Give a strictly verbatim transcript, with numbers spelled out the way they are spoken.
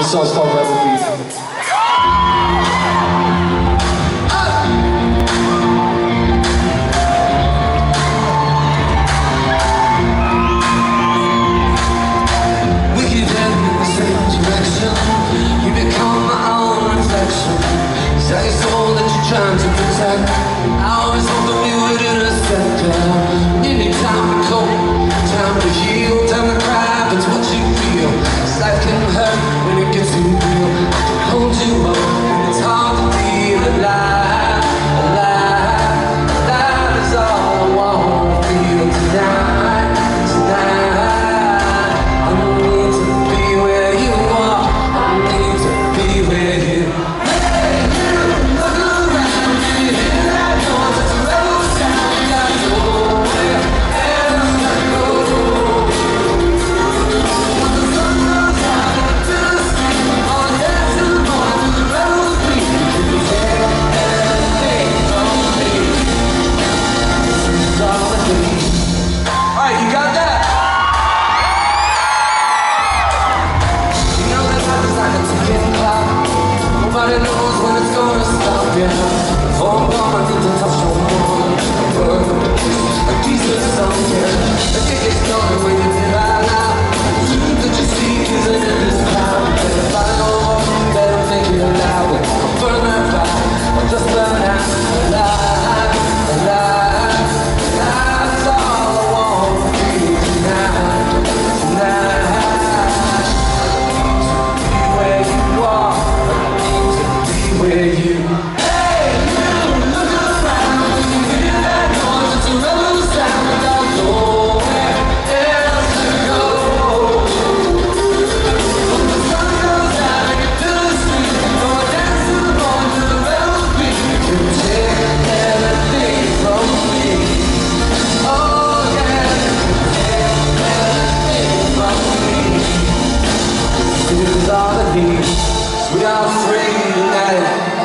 song's called Rebel Beat. Wicked head in the same direction. You become my own reflection. Tell your soul that you're trying to protect. I always hoped that we would intersect. You need time to cope, time to heal, time to cry, but it's what you feel. This life can hurt when it gets too real. I can hold you up, and it's hard to feel alive, alive. Alive is all I want to feel tonight, tonight. I need to be where you are. I need to be where you are. Nobody knows when it's gonna stop, yeah. Oh, God, I need to touch your one. A piece of something. I think it's coming when you feel out loud. The truth that you speak isn't in this cloud. Better find over, better think it loud. I'll burn that fire, I'll just burn out. Alive, alive, alive is all I want to be tonight, tonight. Where you, hey, you, look around, you hear that noise, it's a rebel sound without nowhere else to go. When the sun goes out and you feel the street, go dance to the bone to the rebel beat. You can take everything from me. Oh yeah, you can take everything from me. This is all I need. We are free tonight.